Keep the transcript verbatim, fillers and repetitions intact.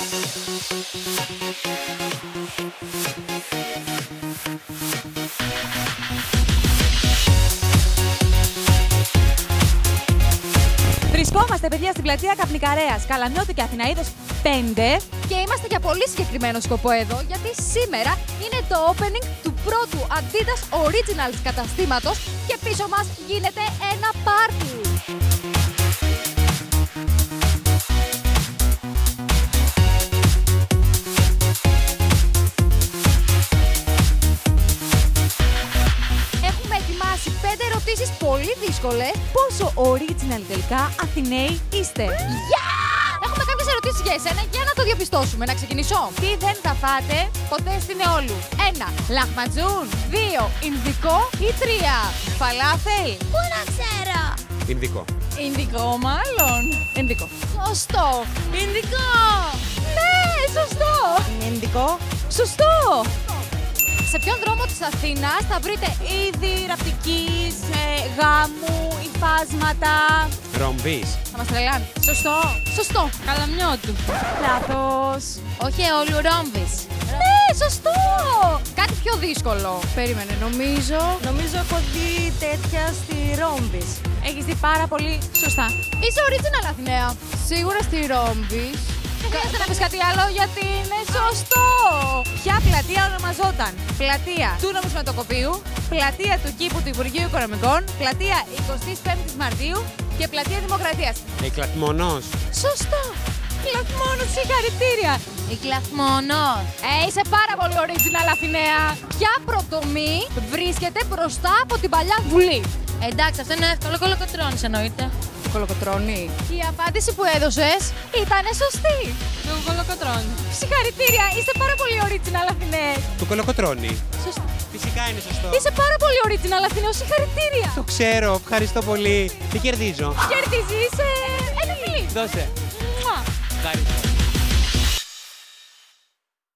Βρισκόμαστε, παιδιά, στην πλατεία Καπνικαρέας, Καλαμιώτη και Αθηναίδος πέντε. Και είμαστε για πολύ συγκεκριμένο σκοπό εδώ, γιατί σήμερα είναι το opening του πρώτου Adidas Originals καταστήματος και πίσω μας γίνεται ένα πάρτι. Έχουμε ετοιμάσει πέντε ερωτήσεις πολύ δύσκολες. Πόσο original τελικά Αθηναίοι είστε? Yeah! Έχουμε κάποιες ερωτήσεις για εσένα, για να το διαπιστώσουμε. Να ξεκινήσω. Τι δεν θα φάτε ποτέ στην Εόλου? Ένα, λαχματζούν. Δύο, Ινδικό. Ή τρία, φαλάφελ. Πού να ξέρω. Ινδικό. Ινδικό, μάλλον. Ινδικό. Σωστό. Ινδικό. Ναι, σωστό. Ινδικό. Σωστό. Σε ποιον δρόμο της Αθήνας θα βρείτε Είδη ραπτικής, ε, γάμου, υφάσματα. Ρομβής. Θα μας τρελάνε. Σωστό. Σωστό. Καλαμιώτου. Λάθος. Όχι όλου ρόμβης. Ναι, σωστό. Κάτι πιο δύσκολο. Περίμενε, νομίζω. Νομίζω έχω δει τέτοια στη Ρόμβης. Έχεις δει πάρα πολύ σωστά. Είσαι original Αθηναία. Σίγουρα στη ρόμβης. Δεν χρειάζεται να πεις κάτι άλλο γιατί είναι σωστό. Ποια πλατεία ονομαζόταν πλατεία του Νομισματοκοπείου, πλατεία του κήπου του Υπουργείου Οικονομικών, πλατεία εικοστή πέμπτη Μαρτίου και πλατεία Δημοκρατίας? Η Κλαθμονός. Σωστό. Κλαθμόνος, συγχαρητήρια. Η Κλαθμονός. Ε, είσαι πάρα πολύ original Αθηναία. Ποια πρωτομή βρίσκεται μπροστά από την παλιά Βουλή? Εντάξει, αυτό είναι εύκολο. Κολοκοτρώνης εννοείται. Κολοκοτρώνη. Η απάντηση που έδωσες ήταν σωστή. Το κολοκοτρώνη. Συγχαρητήρια, είστε πάρα πολύ original Αθηναίες. Του Κολοκοτρώνη. Σωστό. Φυσικά είναι σωστό. Είσαι πάρα πολύ original Αθηναίο. Συγχαρητήρια. Το ξέρω, ευχαριστώ πολύ. Τι κερδίζω? Κερδίζεις ε, ένα φιλί. Δώσε. Μουα. Ευχαριστώ.